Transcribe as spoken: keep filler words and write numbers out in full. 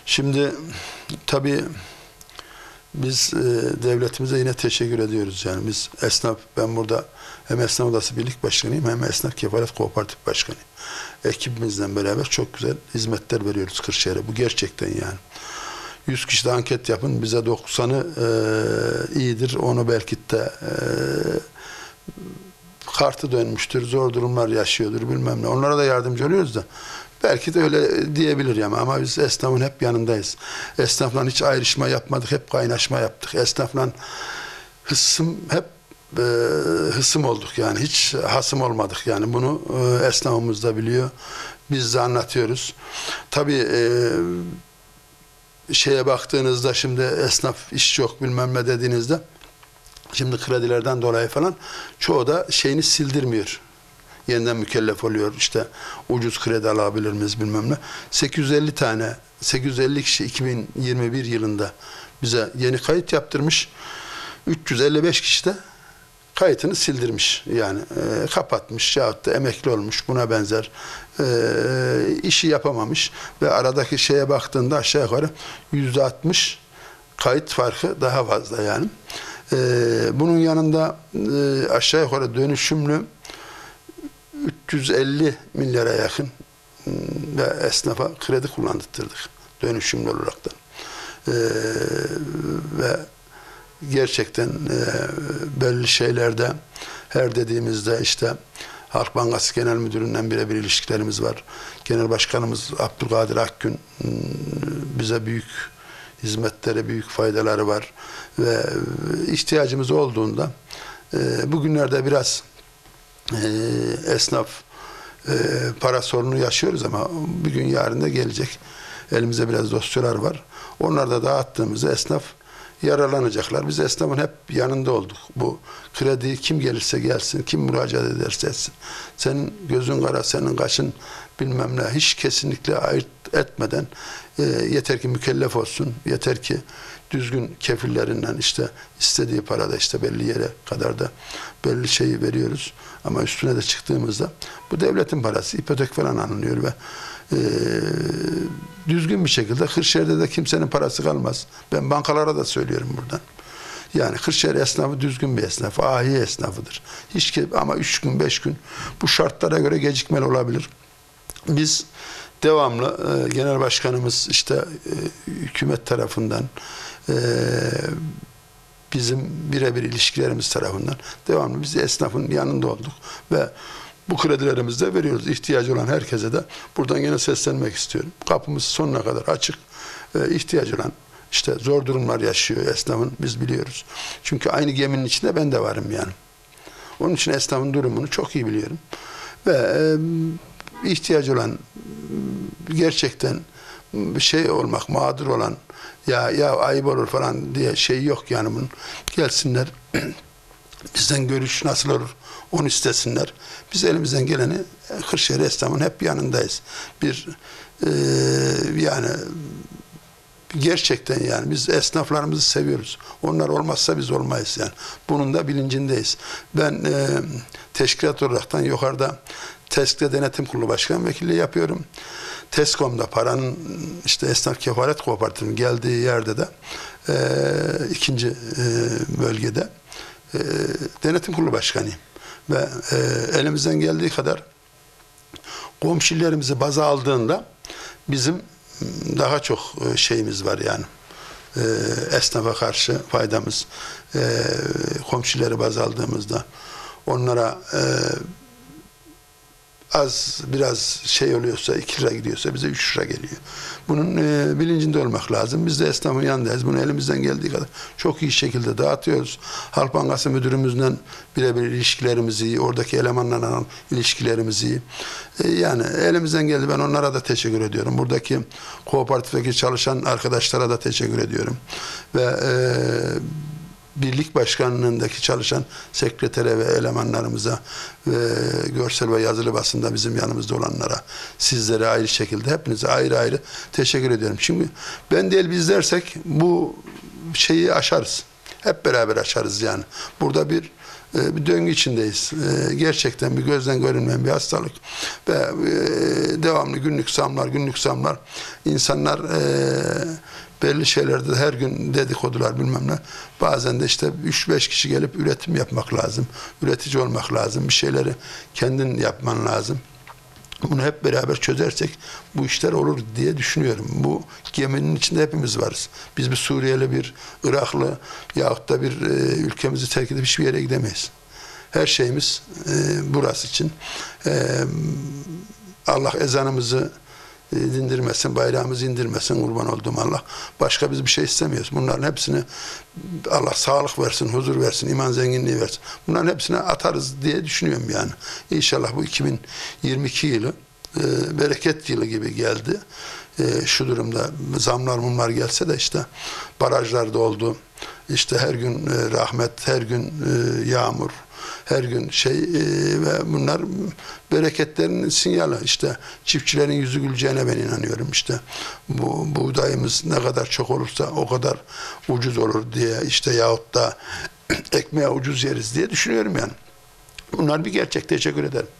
Şimdi tabii biz e, devletimize yine teşekkür ediyoruz. Yani biz esnaf, ben burada hem Esnaf Odası Birlik Başkanıyım hem Esnaf Kefalet Kooperatif Başkanıyım. Ekibimizle beraber çok güzel hizmetler veriyoruz Kırşehir'e. Bu gerçekten yani. yüz kişide anket yapın, bize doksanı e, iyidir. Onu belki de e, kartı dönmüştür, zor durumlar yaşıyordur bilmem ne. Onlara da yardımcı oluyoruz da. Belki de öyle diyebilir yani, ama biz esnafın hep yanındayız. Esnafla hiç ayrışma yapmadık, hep kaynaşma yaptık. Esnafla hısım, hep e, hısım olduk yani, hiç hasım olmadık yani. Bunu e, esnafımız da biliyor, biz de anlatıyoruz. Tabii e, şeye baktığınızda, şimdi esnaf iş yok bilmem ne dediğinizde, şimdi kredilerden dolayı falan çoğu da şeyini sildirmiyor. Yeniden mükellef oluyor. İşte ucuz kredi alabilir miyiz bilmem ne. sekiz yüz elli tane, sekiz yüz elli kişi iki bin yirmi bir yılında bize yeni kayıt yaptırmış. üç yüz elli beş kişi de kayıtını sildirmiş. Yani e, kapatmış yahut da emekli olmuş, buna benzer e, işi yapamamış ve aradaki şeye baktığında aşağı yukarı yüzde altmış kayıt farkı daha fazla yani. E, bunun yanında e, aşağı yukarı dönüşümlü üç yüz elli milyara yakın ve esnafa kredi kullandırdık dönüşümlü olaraktan. Ee, ve gerçekten e, belli şeylerde, her dediğimizde işte Halk Bankası Genel Müdürü'nden birebir ilişkilerimiz var. Genel Başkanımız Abdülkadir Akgün bize büyük hizmetleri, büyük faydaları var ve ihtiyacımız olduğunda e, bugünlerde biraz Ee, esnaf e, para sorunu yaşıyoruz ama bir gün yarın da gelecek. Elimizde biraz dosyalar var. Onları da dağıttığımızda esnaf yararlanacaklar. Biz esnafın hep yanında olduk. Bu krediyi kim gelirse gelsin, kim müracaat ederse etsin. Senin gözün kara, senin kaşın bilmem ne, hiç kesinlikle ayırt etmeden e, yeter ki mükellef olsun, yeter ki düzgün kefillerinden işte istediği parada işte belli yere kadar da belli şeyi veriyoruz. Ama üstüne de çıktığımızda bu devletin parası, ipotek falan alınıyor ve e, düzgün bir şekilde Kırşehir'de de kimsenin parası kalmaz. Ben bankalara da söylüyorum buradan. Yani Kırşehir esnafı düzgün bir esnaf, ahi esnafıdır. Hiç ama üç gün, beş gün bu şartlara göre gecikmeli olabilir. Biz devamlı e, genel başkanımız işte e, hükümet tarafından e, bizim birebir ilişkilerimiz tarafından devamlı biz de esnafın yanında olduk ve bu kredilerimizi de veriyoruz. İhtiyacı olan herkese de buradan yine seslenmek istiyorum. Kapımız sonuna kadar açık. E, ihtiyacı olan, işte zor durumlar yaşıyor esnafın, biz biliyoruz. Çünkü aynı geminin içinde ben de varım yani. Onun için esnafın durumunu çok iyi biliyorum. Ve e, ihtiyacı olan, gerçekten şey olmak, mağdur olan, ya ya ayıp olur falan diye şey yok yani bunun. Gelsinler, bizden görüş nasıl olur onu istesinler. Biz elimizden geleni Kırşehir esnafın hep yanındayız. Bir e, yani gerçekten yani biz esnaflarımızı seviyoruz. Onlar olmazsa biz olmayız yani. Bunun da bilincindeyiz. Ben e, teşkilat olaraktan yukarıda Tesk'te Denetim Kurulu Başkan Vekilliği yapıyorum. Teskom'da paranın işte Esnaf Kefalet Kooperatifinin geldiği yerde de e, ikinci e, bölgede e, Denetim Kurulu Başkanıyım. Ve e, elimizden geldiği kadar komşularımızı baza aldığında bizim daha çok şeyimiz var yani. E, esnafa karşı faydamız. E, komşuları baz aldığımızda onlara e, az biraz şey oluyorsa, iki lira gidiyorsa bize üç lira geliyor. Bunun e, bilincinde olmak lazım. Biz de esnafın yanındayız. Bunu elimizden geldiği kadar çok iyi şekilde dağıtıyoruz. Halk Bankası Müdürümüzle birebir ilişkilerimiz iyi. Oradaki elemanlarla ilişkilerimiz iyi. E, yani elimizden geldi. Ben onlara da teşekkür ediyorum. Buradaki kooperatifteki çalışan arkadaşlara da teşekkür ediyorum. Ve e, birlik başkanlığındaki çalışan sekretere ve elemanlarımıza ve görsel ve yazılı basında bizim yanımızda olanlara, sizlere ayrı şekilde hepinize ayrı ayrı teşekkür ediyorum. Şimdi ben değil biz dersek bu şeyi aşarız. Hep beraber aşarız yani. Burada bir e, bir döngü içindeyiz. E, gerçekten bir gözden görünmeyen bir hastalık ve e, devamlı günlük zamlar, günlük zamlar. İnsanlar e, belli şeylerde her gün dedikodular bilmem ne. Bazen de işte üç beş kişi gelip üretim yapmak lazım. Üretici olmak lazım. Bir şeyleri kendin yapman lazım. Bunu hep beraber çözersek bu işler olur diye düşünüyorum. Bu geminin içinde hepimiz varız. Biz bir Suriyeli, bir Iraklı yahut da bir e, ülkemizi terk edip hiçbir yere gidemeyiz. Her şeyimiz e, burası için. E, Allah ezanımızı dindirmesin, bayrağımızı indirmesin, kurban olduğum Allah. Başka biz bir şey istemiyoruz. Bunların hepsini Allah sağlık versin, huzur versin, iman zenginliği versin. Bunların hepsine atarız diye düşünüyorum yani. İnşallah bu iki bin yirmi iki yılı e, bereket yılı gibi geldi. E, şu durumda zamlar bunlar gelse de işte barajlar doldu. İşte her gün e, rahmet, her gün e, yağmur, her gün şey e, ve bunlar bereketlerin sinyali. İşte çiftçilerin yüzü güleceğine ben inanıyorum. İşte bu buğdayımız ne kadar çok olursa o kadar ucuz olur diye işte yahut da ekmeğe ucuz yeriz diye düşünüyorum yani. Bunlar bir gerçek. Teşekkür ederim.